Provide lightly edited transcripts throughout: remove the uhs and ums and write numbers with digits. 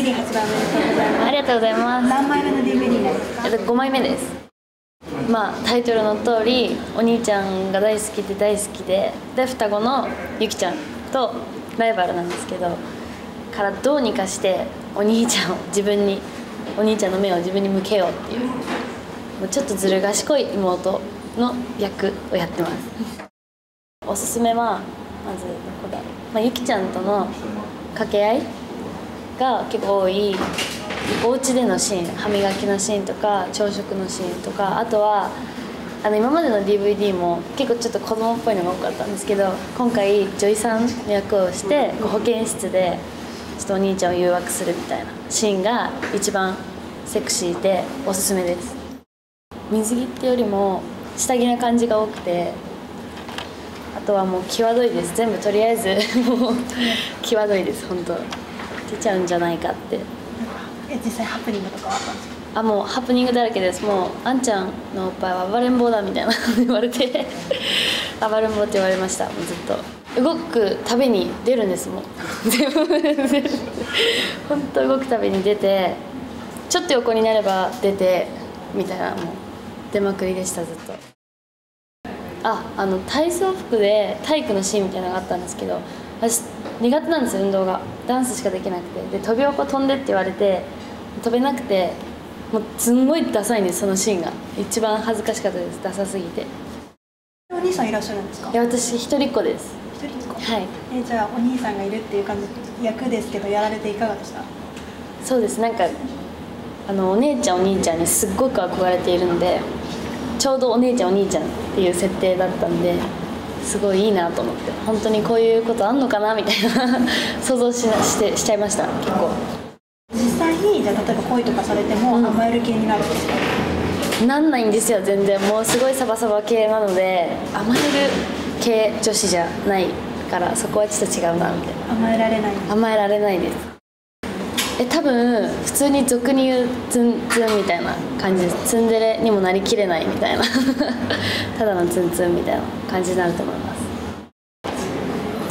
DVD 発売おめでとうございます。 ありがとうございます。 何枚目の DVD になりますか 5枚目です。まあタイトルの通りお兄ちゃんが大好きで大好きで双子のゆきちゃんとライバルなんですけどからどうにかしてお兄ちゃんをお兄ちゃんの目を自分に向けようっていうもうちょっとずる賢い妹の役をやってます。おすすめはまずどこだろう、ゆきちゃんとの掛け合いが結構多いお家でのシーン、歯磨きのシーンとか朝食のシーンとか、あとは今までの DVD も結構ちょっと子供っぽいのが多かったんですけど今回女医さんの役をして保健室でちょっとお兄ちゃんを誘惑するみたいなシーンが一番セクシーでおすすめです。水着ってよりも下着な感じが多くてあとはもう際どいです。全部とりあえずもう際どいです。本当出ちゃうんじゃないかって。 実際ハプニングとかはあったんですか？ もうハプニングだらけです。もうあんちゃんのおっぱいは暴れん坊だみたいな言われて暴れん坊って言われました。もうずっと動くたびに出るんです。もう全部本当動くたびに出てちょっと横になれば出てみたいなもう出まくりでした。ずっと体操服で体育のシーンみたいなのがあったんですけど私苦手なんですよ。運動がダンスしかできなくてで飛び横飛んでって言われて飛べなくてもうすんごいダサいんです。そのシーンが一番恥ずかしかったです。ダサすぎて。 お兄さんいらっしゃるんですか？ いや私一人っ子です。 一人っ子？ はい。 じゃあお兄さんがいるっていう感じ役ですけどやられていかがでした？ そうです。なんかお姉ちゃんお兄ちゃんにすっごく憧れているのでちょうどお姉ちゃんお兄ちゃんっていう設定だったんですごいいいなと思って本当にこういうことあんのかなみたいな想像しちゃいました。結構実際にじゃあ例えば恋とかされても甘える系になるんですか？ なんないんですよ全然。もうすごいサバサバ系なので甘える系女子じゃないからそこはちょっと違うなみたいな。 甘えられない？ 甘えられないです。多分普通に俗に言うツンツンみたいな感じです。ツンデレにもなりきれないみたいなただのツンツンみたいな感じになると思います。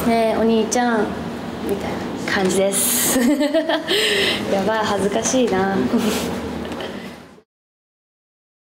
ねえお兄ちゃんみたいな感じですやばい恥ずかしいな